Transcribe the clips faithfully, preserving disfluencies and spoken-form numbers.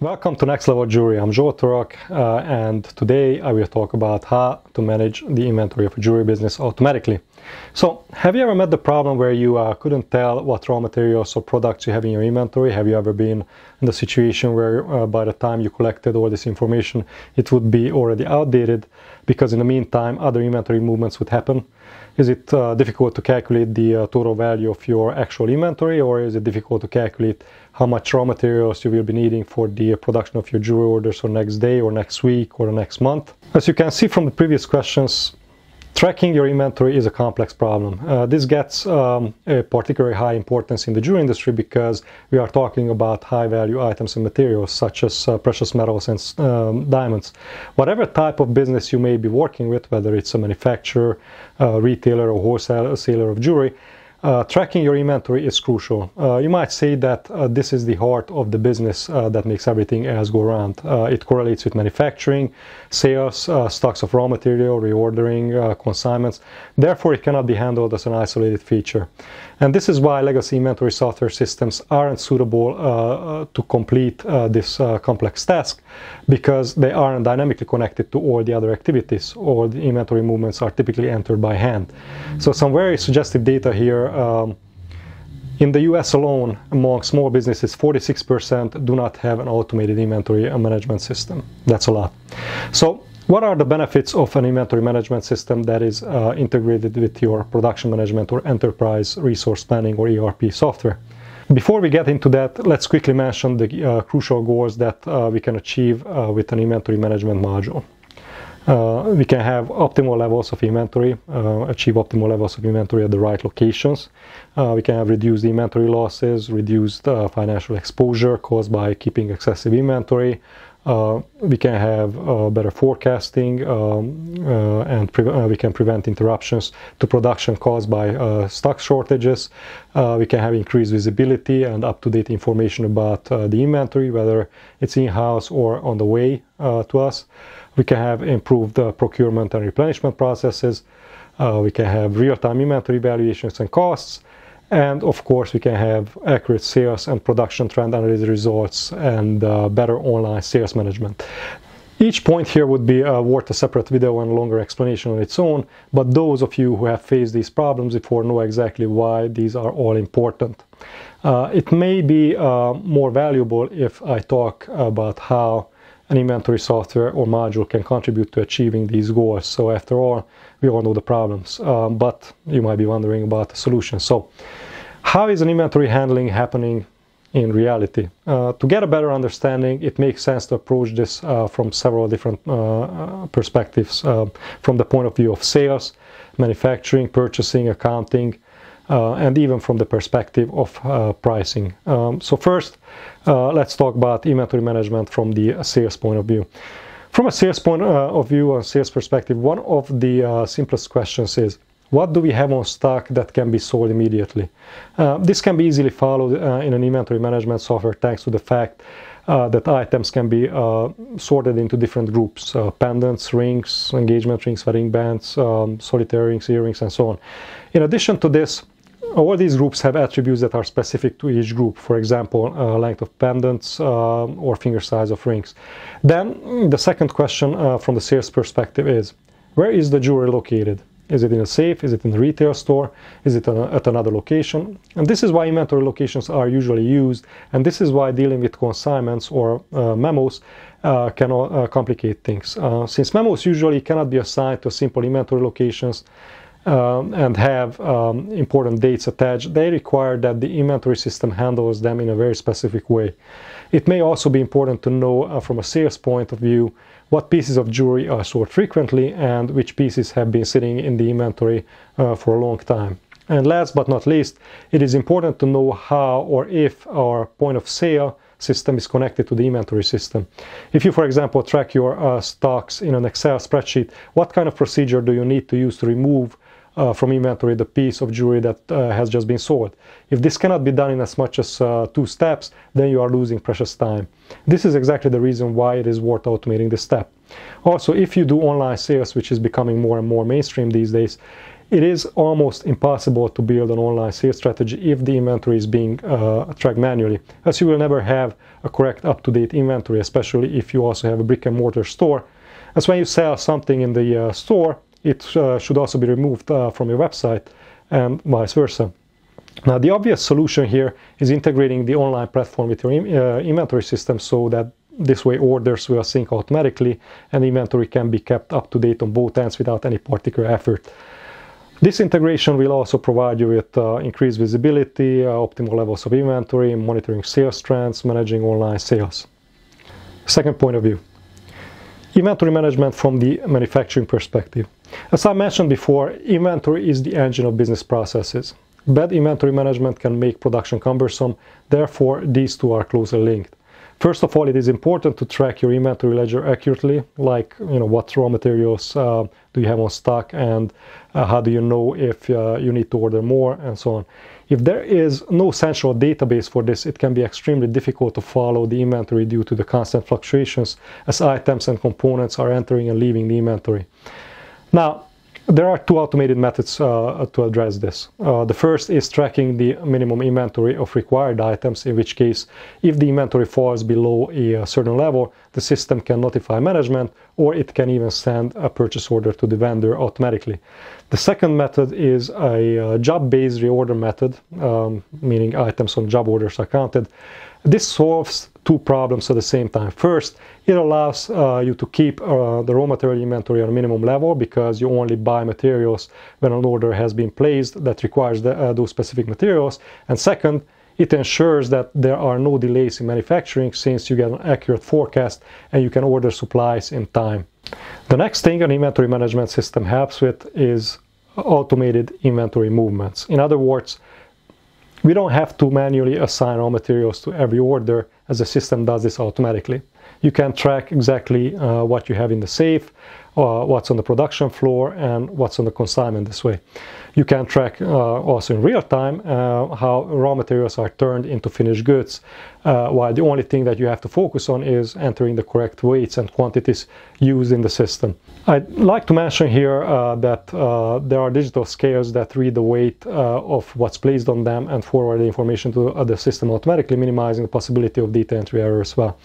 Welcome to Next Level Jewelry. I'm Zsolt, uh, and today I will talk about how to manage the inventory of a jewelry business automatically. So, have you ever met the problem where you uh, couldn't tell what raw materials or products you have in your inventory? Have you ever been in the situation where uh, by the time you collected all this information, it would be already outdated because in the meantime other inventory movements would happen? Is it uh, difficult to calculate the uh, total value of your actual inventory, or is it difficult to calculate how much raw materials you will be needing for the production of your jewelry orders for next day or next week or the next month? As you can see from the previous questions, tracking your inventory is a complex problem. Uh, this gets um, a particularly high importance in the jewelry industry because we are talking about high value items and materials such as uh, precious metals and um, diamonds. Whatever type of business you may be working with, whether it's a manufacturer, uh, retailer or wholesaler of jewelry, Uh, tracking your inventory is crucial. Uh, you might say that uh, this is the heart of the business uh, that makes everything else go around. Uh, it correlates with manufacturing, sales, uh, stocks of raw material, reordering, uh, consignments. Therefore, it cannot be handled as an isolated feature. And this is why legacy inventory software systems aren't suitable uh, uh, to complete uh, this uh, complex task because they aren't dynamically connected to all the other activities. All the inventory movements are typically entered by hand. So some very suggestive data here. Um, in the U S alone, among small businesses, forty-six percent do not have an automated inventory management system. That's a lot. So, what are the benefits of an inventory management system that is uh, integrated with your production management or enterprise resource planning or E R P software? Before we get into that, let's quickly mention the uh, crucial goals that uh, we can achieve uh, with an inventory management module. Uh, we can have optimal levels of inventory, uh, achieve optimal levels of inventory at the right locations. Uh, we can have reduced inventory losses, reduced uh, financial exposure caused by keeping excessive inventory. Uh, we can have uh, better forecasting um, uh, and uh, we can prevent interruptions to production caused by uh, stock shortages. Uh, we can have increased visibility and up-to-date information about uh, the inventory, whether it's in-house or on the way uh, to us. We can have improved uh, procurement and replenishment processes. Uh, we can have real-time inventory valuations and costs. And of course, we can have accurate sales and production trend analysis results and uh, better online sales management. Each point here would be uh, worth a separate video and a longer explanation on its own, but those of you who have faced these problems before know exactly why these are all important. Uh, it may be uh, more valuable if I talk about how an inventory software or module can contribute to achieving these goals. So after all, we all know the problems, um, but you might be wondering about the solution. So how is an inventory handling happening in reality? Uh, to get a better understanding, it makes sense to approach this uh, from several different uh, perspectives, uh, from the point of view of sales, manufacturing, purchasing, accounting, Uh, and even from the perspective of uh, pricing. Um, so first, uh, let's talk about inventory management from the sales point of view. From a sales point uh, of view, a sales perspective, one of the uh, simplest questions is, what do we have on stock that can be sold immediately? Uh, this can be easily followed uh, in an inventory management software thanks to the fact uh, that items can be uh, sorted into different groups, uh, pendants, rings, engagement rings, wedding bands, um, solitaire rings, earrings, and so on. In addition to this, all these groups have attributes that are specific to each group, for example, uh, length of pendants uh, or finger size of rings. Then the second question uh, from the sales perspective is, where is the jewelry located? Is it in a safe? Is it in a retail store? Is it at another location? And this is why inventory locations are usually used, and this is why dealing with consignments or uh, memos uh, can uh, complicate things. Uh, since memos usually cannot be assigned to simple inventory locations, Um, and have um, important dates attached, they require that the inventory system handles them in a very specific way. It may also be important to know uh, from a sales point of view what pieces of jewelry are sold frequently and which pieces have been sitting in the inventory uh, for a long time. And last but not least, it is important to know how or if our point of sale system is connected to the inventory system. If you, for example, track your uh, stocks in an Excel spreadsheet, what kind of procedure do you need to use to remove Uh, from inventory the piece of jewelry that uh, has just been sold? If this cannot be done in as much as uh, two steps, then you are losing precious time. This is exactly the reason why it is worth automating this step. Also, if you do online sales, which is becoming more and more mainstream these days, it is almost impossible to build an online sales strategy if the inventory is being uh, tracked manually, as you will never have a correct up-to-date inventory, especially if you also have a brick-and-mortar store. As when you sell something in the uh, store, it uh, should also be removed uh, from your website, and vice versa. Now, the obvious solution here is integrating the online platform with your uh, inventory system so that this way orders will sync automatically and inventory can be kept up to date on both ends without any particular effort. This integration will also provide you with uh, increased visibility, uh, optimal levels of inventory, monitoring sales trends, managing online sales. Second point of view. Inventory management from the manufacturing perspective. As I mentioned before, inventory is the engine of business processes. Bad inventory management can make production cumbersome, therefore these two are closely linked. First of all, it is important to track your inventory ledger accurately, like you know what raw materials uh, do you have on stock, and uh, how do you know if uh, you need to order more, and so on. If there is no central database for this, it can be extremely difficult to follow the inventory due to the constant fluctuations as items and components are entering and leaving the inventory. Now, there are two automated methods uh, to address this. Uh, the first is tracking the minimum inventory of required items, in which case, if the inventory falls below a, a certain level, the system can notify management, or it can even send a purchase order to the vendor automatically. The second method is a uh, job-based reorder method, um, meaning items on job orders are counted. This solves two problems at the same time. First, it allows uh, you to keep uh, the raw material inventory on a minimum level because you only buy materials when an order has been placed that requires the, uh, those specific materials. And second, it ensures that there are no delays in manufacturing since you get an accurate forecast and you can order supplies in time. The next thing an inventory management system helps with is automated inventory movements. In other words, we don't have to manually assign raw materials to every order, as the system does this automatically. You can track exactly uh, what you have in the safe, uh, what's on the production floor, and what's on the consignment this way. You can track uh, also in real time uh, how raw materials are turned into finished goods, uh, while the only thing that you have to focus on is entering the correct weights and quantities used in the system. I'd like to mention here uh, that uh, there are digital scales that read the weight uh, of what's placed on them and forward the information to the system automatically, minimizing the possibility of data entry error as well.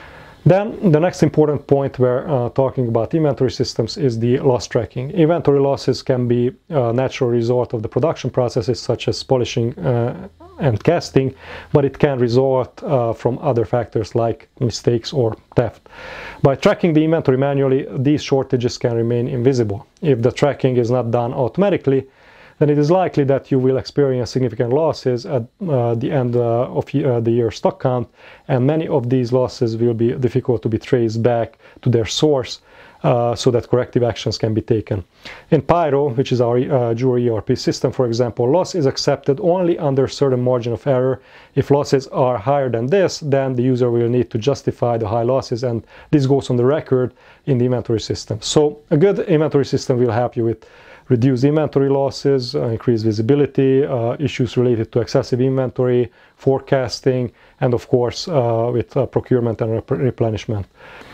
Then the next important point we're uh, talking about inventory systems is the loss tracking. Inventory losses can be a natural result of the production processes such as polishing uh, and casting, but it can result uh, from other factors like mistakes or theft. By tracking the inventory manually, these shortages can remain invisible. If the tracking is not done automatically, then it is likely that you will experience significant losses at uh, the end uh, of uh, the year stock count, and many of these losses will be difficult to be traced back to their source uh, so that corrective actions can be taken. In Pyro, which is our uh, Jewelry E R P system, for example, loss is accepted only under a certain margin of error. If losses are higher than this, then the user will need to justify the high losses, and this goes on the record in the inventory system. So a good inventory system will help you with reduce inventory losses, uh, increase visibility, uh, issues related to excessive inventory, forecasting, and of course uh, with uh, procurement and rep replenishment.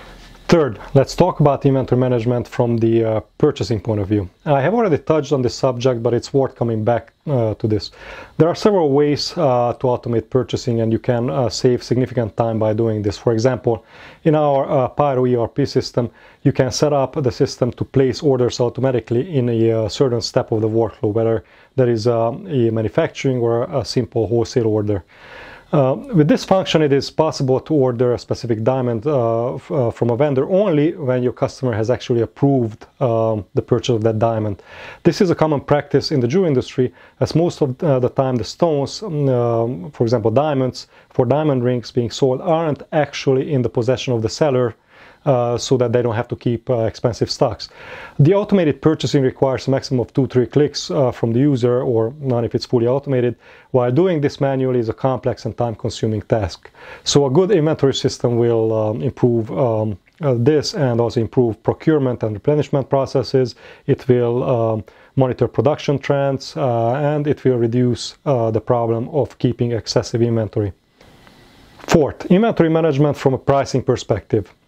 Third, let's talk about inventory management from the uh, purchasing point of view. I have already touched on this subject, but it's worth coming back uh, to this. There are several ways uh, to automate purchasing, and you can uh, save significant time by doing this. For example, in our uh, Pyro E R P system, you can set up the system to place orders automatically in a uh, certain step of the workflow, whether there is uh, a manufacturing or a simple wholesale order. Uh, with this function, it is possible to order a specific diamond uh, uh, from a vendor only when your customer has actually approved um, the purchase of that diamond. This is a common practice in the jewelry industry, as most of uh, the time the stones, um, for example diamonds, for diamond rings being sold aren't actually in the possession of the seller, Uh, so that they don't have to keep uh, expensive stocks. The automated purchasing requires a maximum of two to three clicks uh, from the user, or none if it's fully automated, while doing this manually is a complex and time-consuming task. So a good inventory system will um, improve um, uh, this and also improve procurement and replenishment processes. It will um, monitor production trends uh, and it will reduce uh, the problem of keeping excessive inventory. Fourth, inventory management from a pricing perspective.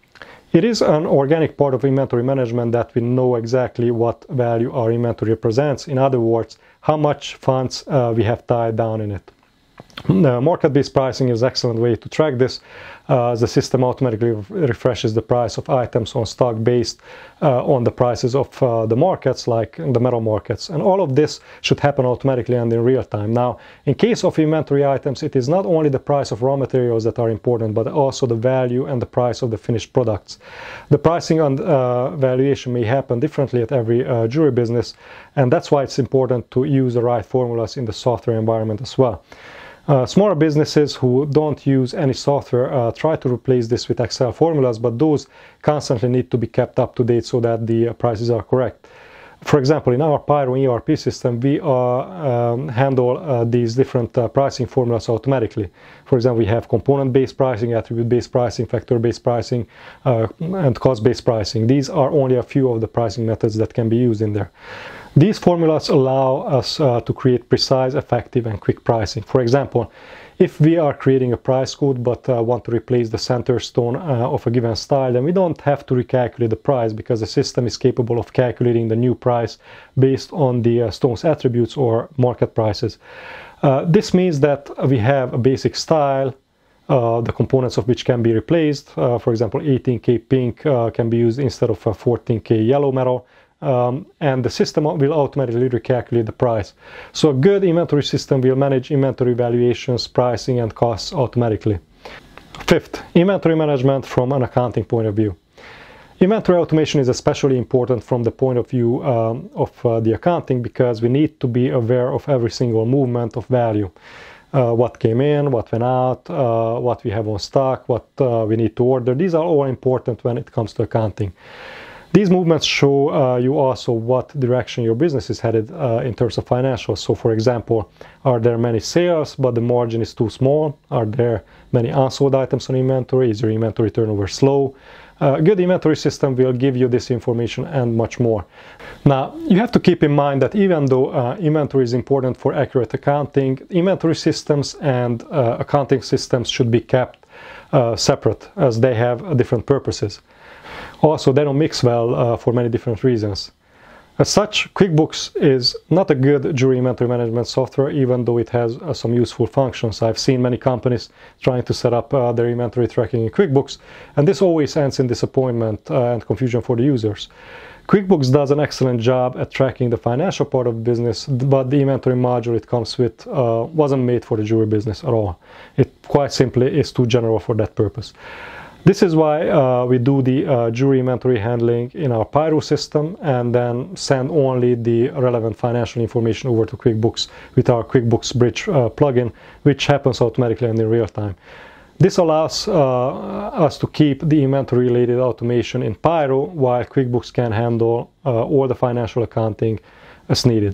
It is an organic part of inventory management that we know exactly what value our inventory represents. In other words, how much funds uh, we have tied down in it. Uh, market-based pricing is an excellent way to track this. Uh, the system automatically refreshes the price of items on stock based uh, on the prices of uh, the markets, like the metal markets. And all of this should happen automatically and in real time. Now, in case of inventory items, it is not only the price of raw materials that are important, but also the value and the price of the finished products. The pricing and uh, valuation may happen differently at every uh, jewelry business, and that's why it's important to use the right formulas in the software environment as well. Uh, smaller businesses who don't use any software uh, try to replace this with Excel formulas, but those constantly need to be kept up to date so that the uh, prices are correct. For example, in our Pyro E R P system, we uh, um, handle uh, these different uh, pricing formulas automatically. For example, we have component-based pricing, attribute-based pricing, factor-based pricing, uh, and cost-based pricing. These are only a few of the pricing methods that can be used in there. These formulas allow us uh, to create precise, effective, and quick pricing. For example, if we are creating a price code but uh, want to replace the center stone uh, of a given style, then we don't have to recalculate the price because the system is capable of calculating the new price based on the uh, stone's attributes or market prices. Uh, this means that we have a basic style, uh, the components of which can be replaced. Uh, for example, eighteen K pink uh, can be used instead of a fourteen K yellow metal. Um, and the system will automatically recalculate the price. So a good inventory system will manage inventory valuations, pricing, and costs automatically. Fifth, inventory management from an accounting point of view. Inventory automation is especially important from the point of view um, of uh, the accounting, because we need to be aware of every single movement of value. Uh, what came in, what went out, uh, what we have on stock, what uh, we need to order. These are all important when it comes to accounting. These movements show uh, you also what direction your business is headed uh, in terms of financials. So, for example, are there many sales but the margin is too small? Are there many unsold items on inventory? Is your inventory turnover slow? Uh, a good inventory system will give you this information and much more. Now, you have to keep in mind that even though uh, inventory is important for accurate accounting, inventory systems and uh, accounting systems should be kept uh, separate, as they have uh, different purposes. Also, they don't mix well uh, for many different reasons. As such, QuickBooks is not a good jewelry inventory management software, even though it has uh, some useful functions. I've seen many companies trying to set up uh, their inventory tracking in QuickBooks, and this always ends in disappointment uh, and confusion for the users. QuickBooks does an excellent job at tracking the financial part of the business, but the inventory module it comes with uh, wasn't made for the jewelry business at all. It quite simply is too general for that purpose. This is why uh, we do the uh, jewelry inventory handling in our Pyro system and then send only the relevant financial information over to QuickBooks with our QuickBooks Bridge uh, plugin, which happens automatically and in real time. This allows uh, us to keep the inventory related automation in Pyro while QuickBooks can handle uh, all the financial accounting as needed.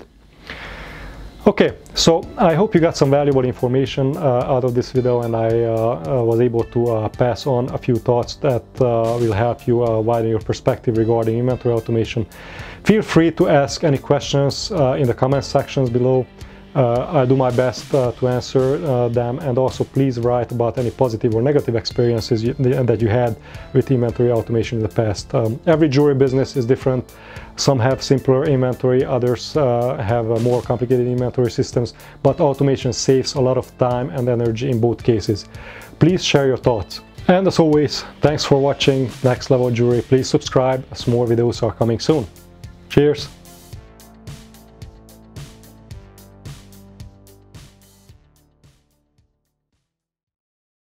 Okay, so I hope you got some valuable information uh, out of this video, and I uh, uh, was able to uh, pass on a few thoughts that uh, will help you uh, widen your perspective regarding inventory automation. Feel free to ask any questions uh, in the comment sections below. Uh, I'll do my best uh, to answer uh, them, and also please write about any positive or negative experiences you, that you had with inventory automation in the past. Um, every jewelry business is different. Some have simpler inventory, others uh, have uh, more complicated inventory systems, but automation saves a lot of time and energy in both cases. Please share your thoughts. And as always, thanks for watching Next Level Jewelry. Please subscribe as more videos are coming soon. Cheers!